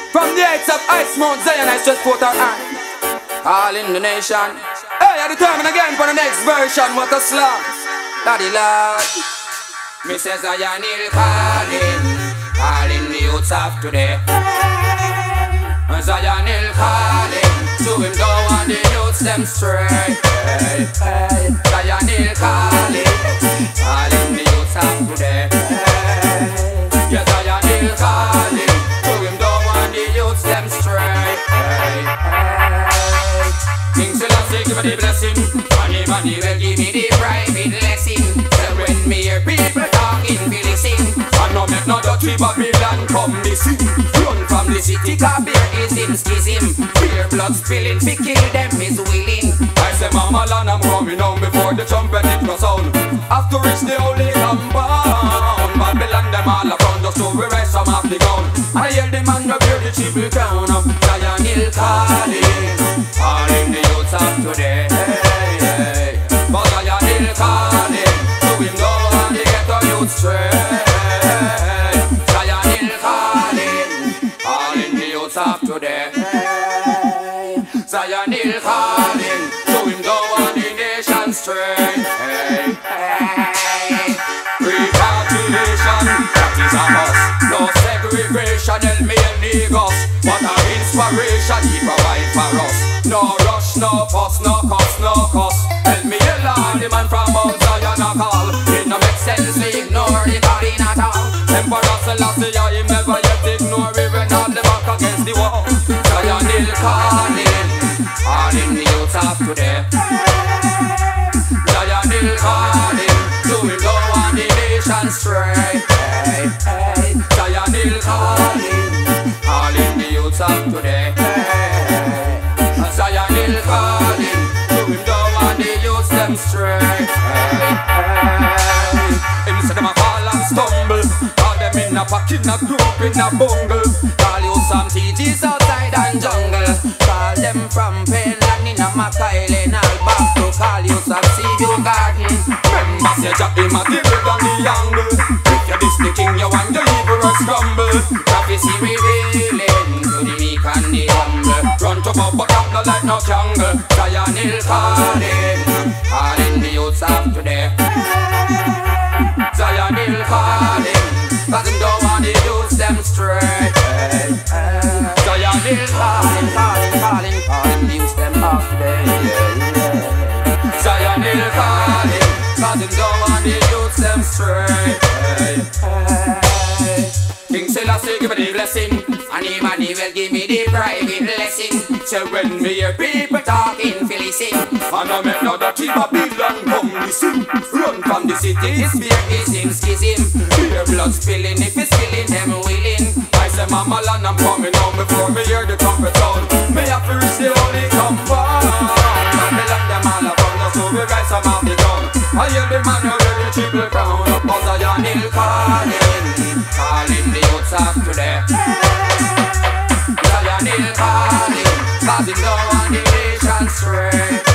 From the heights of Ice Mount Zion, I stretch forth our hand, all in the nation. Hey, I determine again for the next version. What a slam, Daddy Lord. Me says Zion is calling the youths of today. Zion is calling, to him go and the youths them straight. Zion is calling the youths of today. Yeah, Zion is calling, to him go and the youths them straight. King Selassie give me the blessing, money will give me the private lesson. So when me hear people talking, be listen. I no make no dirty Babylon come missing. Run from the city, cause beer is in schism. Beer blood spilling, fi kill them is willing. I say mama land, I'm coming home before the trumpet it goes sound. After reach the holy compound, Babylon them all around us, so we rise from off the ground. I hear the man who bear the triple crown. Zion is calling the youths of today. But Zion is calling, to him go and the ghetto youth straight. Zion is calling the youths of today. Zion is calling, to him go and the nation straight. Repatriation, that is a must. No segregation, el me el niggas. What a inspiration he provide for us. No rush, no fuss, no cuss, no cuss. Help me a Lord, the man from Mount Zion a call. It no make sense to ignore the calling at all. Emperor Selassie, him never yet ignore even all the back against the wall. Zion is calling the youths of today. Zion is calling, to him go on the nation straight. Zion is calling the youths of today. Zion is calling, to him go on the youths them straight. Instead of a fall and stumble, all them in a pocket, in a group, in a bungle. Call you some TGs outside and jungle. Call them from Penland in a Mackay all back to call you some Seaview Garden. Remember say Jack him a give it on the angle. If you're this the king, you want the evil or scramble. Prophecy revealing to the weak and the humble. Run to up but up no like no jungle. Zion is calling the youths of today. Zion is calling, cause him don't want the youths them straight. Zion is calling the youths them off today. Zion is calling, cause him don't want the youths them straight. King Selassie give me the blessing, and him will give me the private lesson. So when me hear people talking, feel listen. And I make no dirty Babylon come listen. Run from the city, it's beer is in schism. Beer blood spilling, if it's killing them willing. I say mama land, I'm coming home before me hear the trumpet sound. Me have to reach the holy compound. Babylon them all around us, so we rise from off the ground. I hear the man who wear the triple crown. But Zion is calling the youths of today. Zion is calling, cause him don't want the nation straight.